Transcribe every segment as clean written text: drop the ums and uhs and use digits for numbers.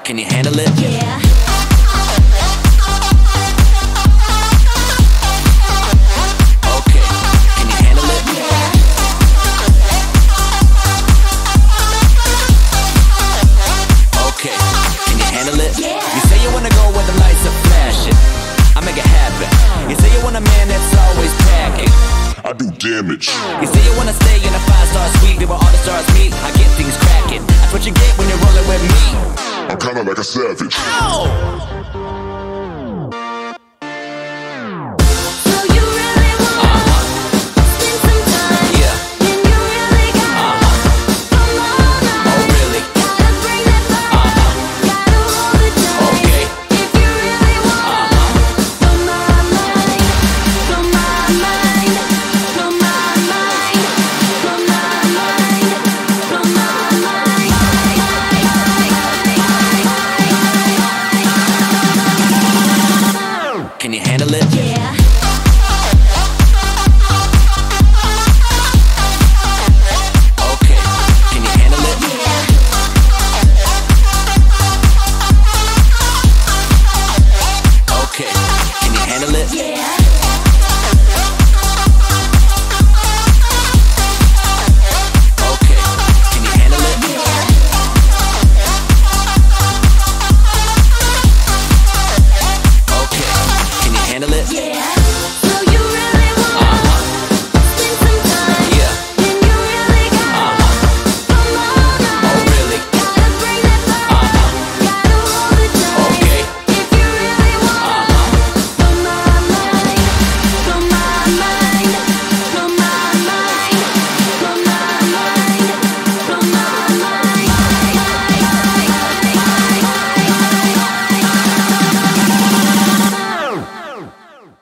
Can you handle it? Yeah. Okay, can you handle it? Okay, can you handle it? You say you wanna go where the lights are flashing, I make it happen. You say you want a man that's always packing, I do damage. you say you wanna stay in a 5-star suite where all the stars meet, I get things cracking. That's what you get when you're rolling with me. I'm kinda like a savage. Ow! Can you handle it? Yeah. Okay, can you handle it? Okay, can you handle it? Yeah. Okay, can you handle it? Okay, can you handle it? Yeah. So you really wanna spend some time? Yeah. Then you really gotta come on now. Oh really? Gotta bring that fire. Gotta hold it tight. Okay. If you really wanna blow my mind, blow my mind, blow my mind, blow my mind, blow my mind.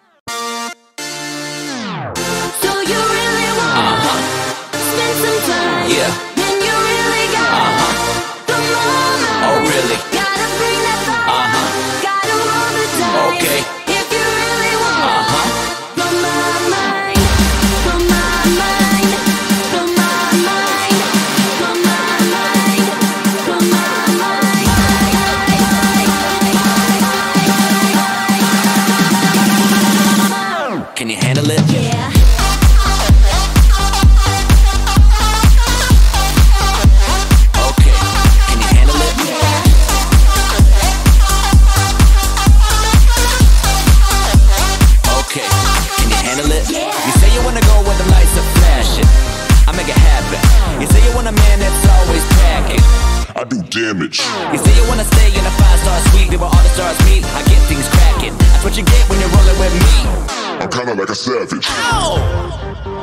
So you really wanna spend some time? Yeah. Then you really gotta come on now. Oh really? Gotta bring that fire. Gotta hold it tight. Okay. If you really wanna blow my mind, blow my mind, blow my mind, blow my mind, blow my mind. Can you handle it? Yeah. Okay, can you handle it? Okay, can you handle it? You say you wanna go where the lights are flashing, I make it happen. You say you want a man that's always packing, I do damage. you say you wanna stay in a 5-star suite where all the stars meet, I get things cracking. That's what you get when you're rolling with me. I'm kinda like a savage. Ow!